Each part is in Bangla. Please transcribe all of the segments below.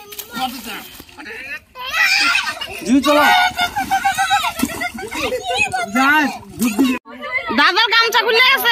দাদার গামছা খুলে গেছে।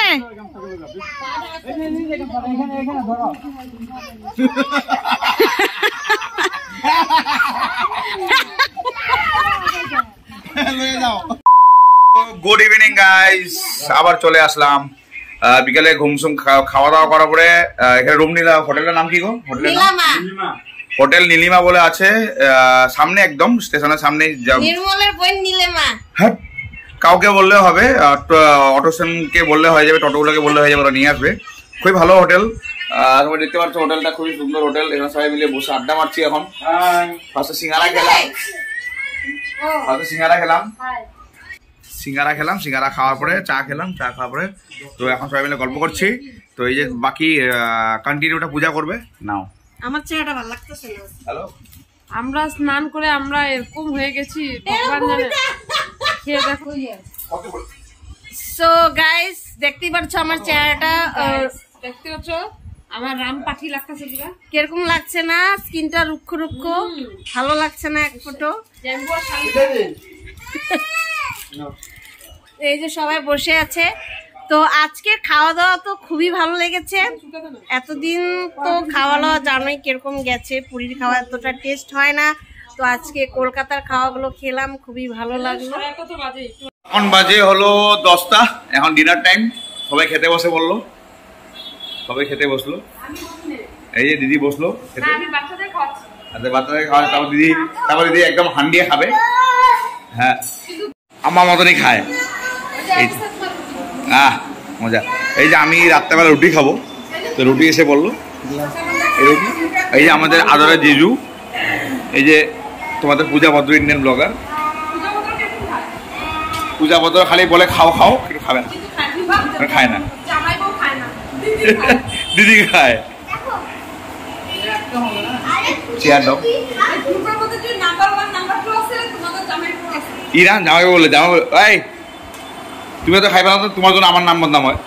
গুড ইভিনিং গাইস, আবার চলে আসলাম বিকালে ঘুমসুম খাওয়া দাওয়া করার পরে এখানে রুম নিলাম। হোটেলের নাম কি গো? হোটেল নীলিমা বলে আছে সামনে, একদম স্টেশনের সামনে। হ্যাঁ, কাউকে বললে হবে, অটো স্ট্যান্ডকে বললে হয়ে যাবে, টোটোগুলোকে বললে হয়ে যাবে, ওরা নিয়ে আসবে। খুবই ভালো হোটেল। তোমরা দেখতে পাচ্ছ হোটেলটা খুবই সুন্দর হোটেল। এখানে সবাই মিলে বসে আড্ডা মারছি এখন। ফার্স্টে সিঙ্গারা খেলাম, সিঙ্গারা খাওয়ার পরে চা খেলাম, চা খাওয়ার পরে তো এখন সবাই মিলে গল্প করছি। তো এই যে বাকি কন্টিনিউটা পূজা করবে নাও। আমার চেহারাটা ভালো লাগতেছে না। হ্যালো, আমরা স্নান করে আমরা এরকম হয়ে গেছি, ভগবান জানে। খেয়ে দেখো। সো গাইস, দেখতেই পাচ্ছ আমার চেহারাটা, দেখতে পাচ্ছ আমার রাম পাখি লাগতেছে। কিরকম লাগছে না? স্কিনটা রুক্ষ রুক্ষ, ভালো লাগছে না এক ফটো। এই যে সবাই বসে আছে। তো আজকে খাওয়া দাওয়া তো খুবই ভালো লেগেছে। এতদিন তো খাওয়া দাওয়া জানোই কিরকম গেছে, পুরীর খাওয়া এতটা টেস্ট হয় না। তো আজকে কলকাতার খাওয়াগুলো খেলাম, খুবই ভালো লাগলো। এখন বাজে হলো 10টা, এখন ডিনার টাইম। সবাই খেতে বসে বললো, সবাই খেতে বসলো। এই যে দিদি বসলো খেতে, বাচ্চাদের খাওয়া। তারপর দিদি একদম হান্ডিয়ে খাবে। হ্যাঁ, আমার মতনই খায়। মজা। এই যে আমি রাত্রেবেলা রুটি খাবো, তো রুটি এসে বললো এই রুটি। এই যে আমাদের আদরের জিজু, এই যে তোমাদের পূজা ভদ্র ইন্ডিয়ান ব্লগার। পূজা ভদ্র খালি বলে খাও খাও, কিন্তু খাবে না, খায় না। দিদি খায়। চেয়ার দাও। ইরা জামাই বললে, জামাই এই তুমি তো খাইবে না, তো তোমার জন্য আমার নাম বদনাম হয়।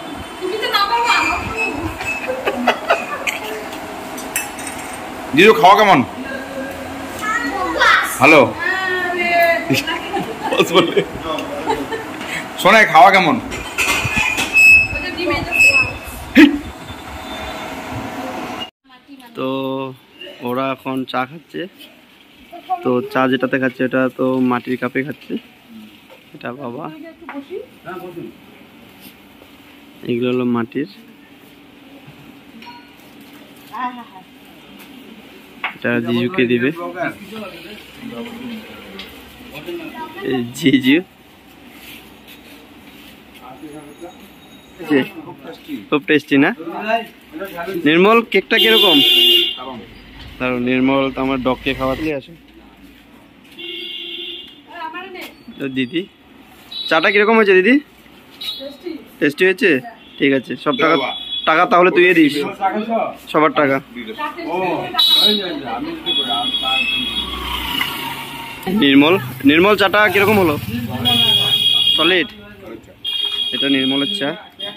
জিজু খাওয়া কেমন? হ্যালো, শোনে খাওয়া কেমন? তো ওরা এখন চা খাচ্ছে। তো চা যেটাতে খাচ্ছে এটা তো মাটির কাপে খাচ্ছে। এটা বাবা, এগুলো হলো মাটির। এটা জিজুকে দিবে। জিজু খুব টেস্টি না? নির্মল কেকটা কিরকম? নির্মল তো আমার ডগকে খাওয়াতে আসে। দিদি চাটা কিরকম হয়েছে দিদি? টেস্টি হয়েছে? ঠিক আছে, সব টাকা তাহলে তুই দিস, সবার টাকা। নির্মল চাটা কিরকম হলো? সলিড। এটা নির্মলের চা,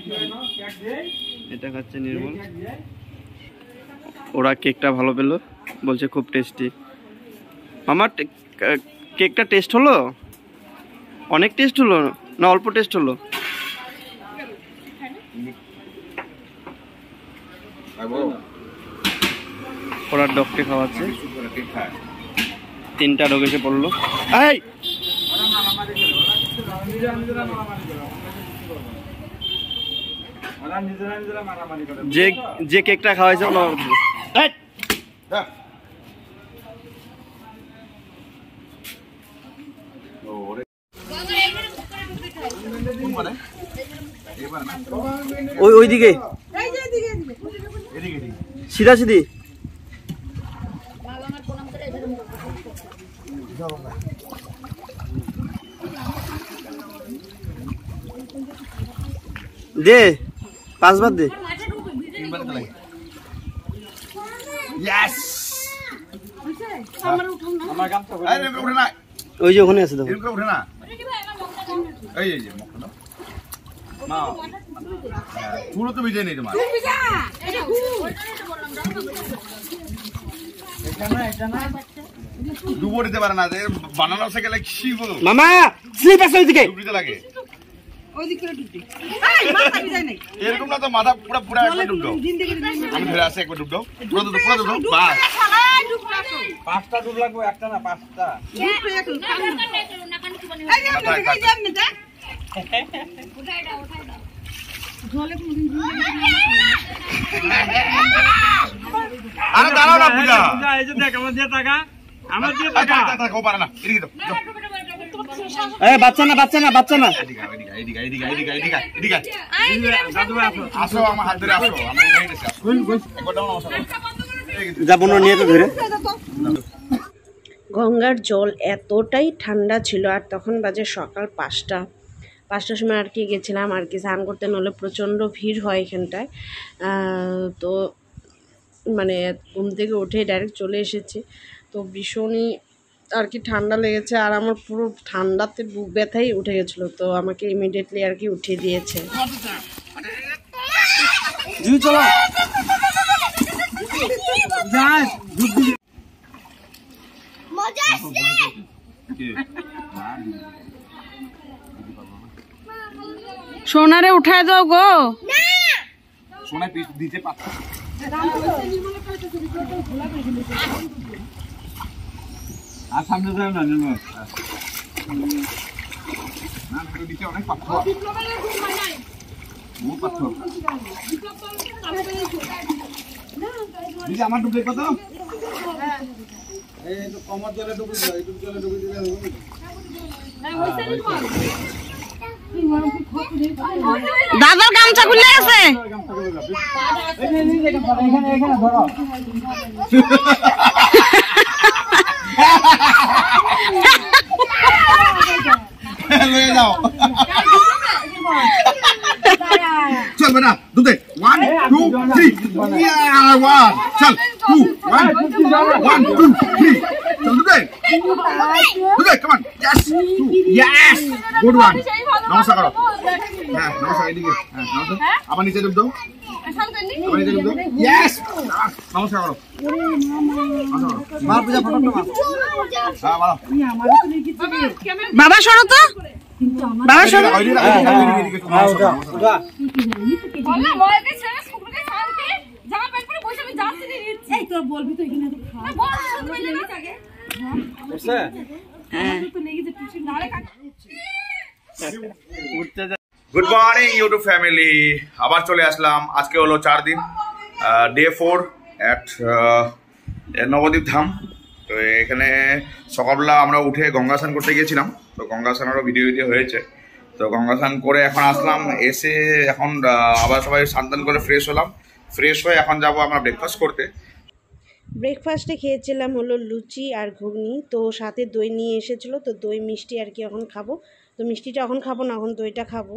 এটা খাচ্ছে নির্মল। ওরা কেকটা ভালো পেলো, বলছে খুব টেস্টি। আমার কেকটা টেস্ট হলো? অনেক টেস্ট হলো না অল্প টেস্ট হলো? ওরা ডগকে খাওয়াচ্ছে। 3টা ডগ এসে পড়লো। এই যে কেকটা খাওয়াইছে ওইদিকে সিধা সিধি। দে 5 বার দে। ওই যে ওখানে আছে দেখো। পুরো তো ভিজে নেই তোমার। ডুবো দিতে পারে না, বানানো সাইকেলে কি বলো মামা স্লিপ আছে ওইদিকে ডুবতে লাগে এরকম না তো, মাথা পুরো পুরো একবার ডুব দাও, আমি ধরে আসি একবার ডুব দাও, পুরো ডুব দাও, বাস 5টা ডুব লাগবে, একটা না 5টা। আরে দাঁড়াও না পূজা, এই যে দেখ আমার দিয়ে টাকা, আমার দিয়ে টাকা টাকা পারে না, এদিকে দাও, এই বাচ্চা না বাচ্চা না বাচ্চা না, এদিকে আসো, আমার হাত ধরে আসো, আমি উঠাই দিছি, একবার দাও না আসো, যাবো না নিয়ে তো ধরে। গঙ্গার জল এতটাই ঠান্ডা ছিল, আর তখন বাজে সকাল 5টার সময় আর কি গেছিলাম আর কি স্নান করতে, নলে প্রচণ্ড ভিড় হয় এখানটায়। তো মানে ঘুম থেকে উঠে ডাইরেক্ট চলে এসেছি, তো ভীষণই আর কি ঠান্ডা লেগেছে, আর আমার পুরো ঠান্ডাতে বুক ব্যথাই উঠে গেছিলো, তো আমাকে ইমিডিয়েটলি আর কি উঠিয়ে দিয়েছে। সোনারে উঠায় দাও গো, সোনা পিস দিতে পারছো আর সামনে যাও না নিমো না, তো দিতে অনেক পাথর, ও পাথর দিদি আমার ডুবে কত, এই তো কমর জলে ডুবে যাও, এই জলে ডুবে দিলে হবে দাদার গামছা খুলে গেছে, चल बेटा दूध 1 2 3 चल 2 1 2 3 चल दूध come on yes good one नमस्कार करो हां नमस्कार এদিকে হ্যাঁ নমস্কার আবার নিচে ডুব দাও আবার নিচে ডুব দাও यस নমস্কার করো মার পূজা ফটো মার হ্যাঁ বলো বাবা সরো তো, বাবা সরো, গুড মর্নিং ইউটিউব ফ্যামিলি, আবার চলে আসলাম। আজকে হলো 4 দিন, ডে 4 এট নবদ্বীপ ধাম। তো এখানে সকালবেলা আমরা উঠে গঙ্গা স্নান করতে গিয়েছিলাম, তো গঙ্গা স্নানেরও ভিডিও হয়েছে। তো গঙ্গা স্নান করে এখন আসলাম, এসে এখন আবার সবাই স্নান করে ফ্রেশ হলাম, ফ্রেশ হয়ে এখন যাব আমরা ব্রেকফাস্ট করতে। ব্রেকফাস্টে খেয়েছিলাম হলো লুচি আর ঘুগনি, তো সাথে দই নিয়ে এসেছিলো, তো দই মিষ্টি আর কি এখন খাবো। তো মিষ্টিটা এখন খাবো না, এখন দইটা খাবো।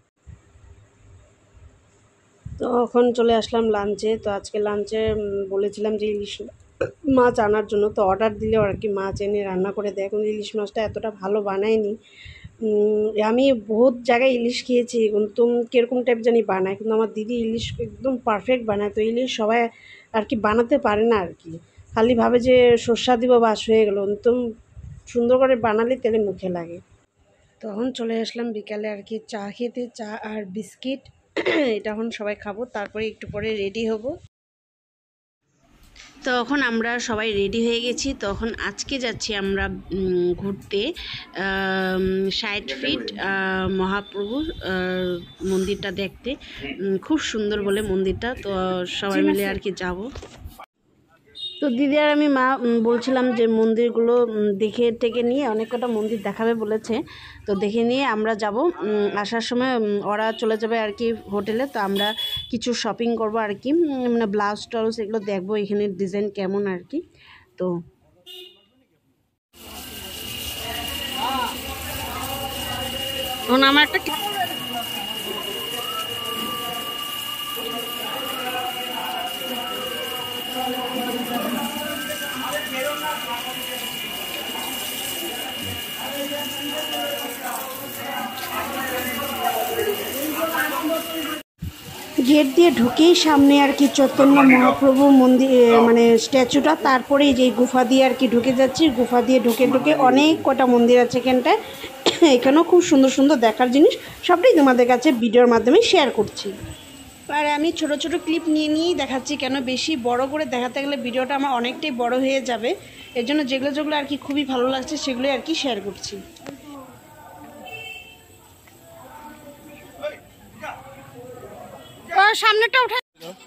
তো এখন চলে আসলাম লাঞ্চে। তো আজকে লাঞ্চে বলেছিলাম যে ইলিশ মাছ আনার জন্য, তো অর্ডার দিলেও আর কি মাছ এনে রান্না করে দেয়। কিন্তু ইলিশ মাছটা এতটা ভালো বানায়নি। আমি বহুত জায়গায় ইলিশ খেয়েছি, কিন্তু কীরকম টাইপ জানি বানায়, কিন্তু আমার দিদি ইলিশ একদম পারফেক্ট বানায়। তো ইলিশ সবাই আর কি বানাতে পারে না আর কি, খালি ভাবে যে সর্ষা দিব বাস হয়ে গেলো, একদম সুন্দর করে বানালে তেলে মুখে লাগে। তখন চলে আসলাম বিকালে আর কি চা খেতে, চা আর বিস্কিট এটা এখন সবাই খাবো, তারপরে একটু পরে রেডি হব। তখন আমরা সবাই রেডি হয়ে গেছি। তখন আজকে যাচ্ছি আমরা ঘুরতে 60 ফিট মহাপ্রভু মন্দিরটা দেখতে, খুব সুন্দর বলে মন্দিরটা। তো সবাই মিলে আর কি যাব। তো দিদি আর আমি মা বলছিলাম যে মন্দিরগুলো দেখে টেকে নিয়ে, অনেক কটা মন্দির দেখাবে বলেছে, তো দেখে নিয়ে আমরা যাব। আসার সময় ওরা চলে যাবে আর কি হোটেলে। তো আমরা কিছু শপিং করব আর কি, মানে ব্লাউজ টাউজ এগুলো দেখবো এখানে ডিজাইন কেমন আর কি। তো আমার একটা গেট দিয়ে ঢুকেই সামনে আর কি চৈতন্য মহাপ্রভু মন্দির মানে স্ট্যাচুটা, তারপরে যে গুফা দিয়ে আর কি ঢুকে যাচ্ছি। গুফা দিয়ে ঢুকে ঢুকে অনেক কটা মন্দির আছে এখানটায়। এখানেও খুব সুন্দর সুন্দর দেখার জিনিস, সবটাই তোমাদের কাছে ভিডিওর মাধ্যমে শেয়ার করছি। আর আমি ছোট ছোট ক্লিপ নিয়ে নিয়েই দেখাচ্ছি, কেন বেশি বড় করে দেখাতে গেলে ভিডিওটা আমার অনেকটাই বড় হয়ে যাবে। এর জন্য যেগুলো যেগুলো আর কি খুবই ভালো লাগছে সেগুলোই আর কি শেয়ার করছি। সামনেটা উঠে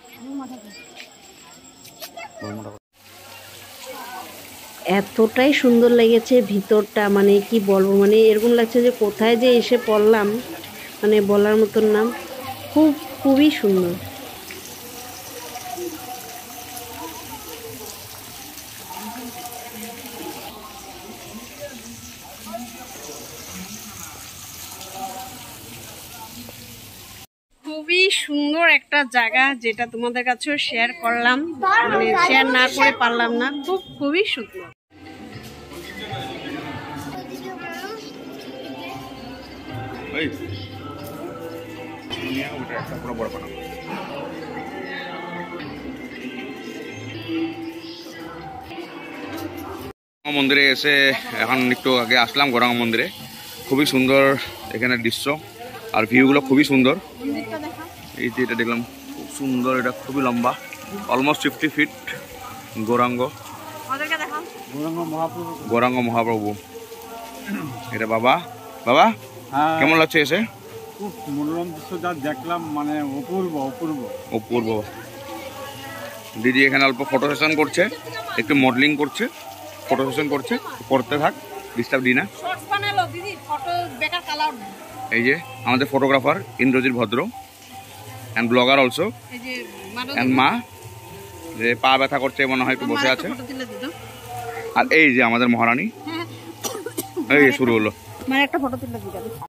এতটাই সুন্দর লেগেছে ভিতরটা, মানে কি বলবো, মানে এরকম লাগছে যে কোথায় যে এসে পড়লাম, মানে বলার মতন না। খুবই সুন্দর। খুবই সুন্দর একটা জায়গা, যেটা তোমাদের কাছেও শেয়ার করলাম, মানে শেয়ার না করে পারলাম না। খুবই সুন্দর। মন্দিরে এসে এখন একটু আগে আসলাম গৌরাঙ্গ মন্দিরে। খুবই সুন্দর এখানে দৃশ্য, আর ভিউগুলো খুবই সুন্দর। এই যে এটা দেখলাম খুব সুন্দর, এটা খুবই লম্বা, অলমোস্ট 50 ফিট। গৌরাঙ্গ মহাপ্রভু এটা। বাবা বাবা কেমন লাগছে এসে? খুব মনোরম দৃশ্য যা দেখলাম, মানে অপূর্ব অপূর্ব অপূর্ব। দিদি এখানে অল্প ফটো সেশন করছে, একটু মডেলিং করছে, ফটো সেশন করতে থাক, ডিস্টার্ব দিই না। এই যে আমাদের ফটোগ্রাফার ইন্দ্রজিৎ ভদ্র অ্যান্ড ব্লগার অলসো, অ্যান্ড মা যে পা ব্যথা করছে মনে হয়, একটু বসে আছে। আর এই যে আমাদের মহারানী, এই শুরু হলো। একটা ফটো তুলে দিই।